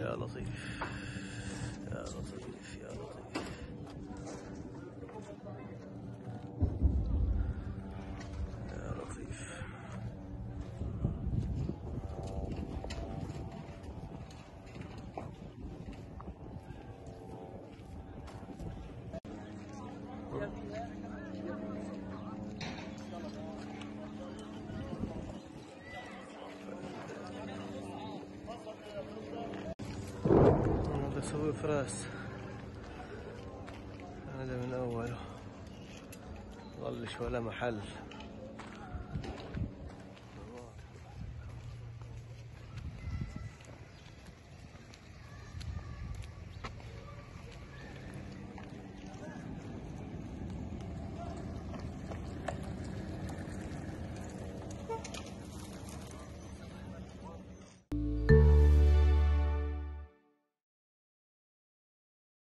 يا لطيف يا لطيف يا لطيف. يا لطيف. بسوي فراس هذا من أوله ظلش ولا محل.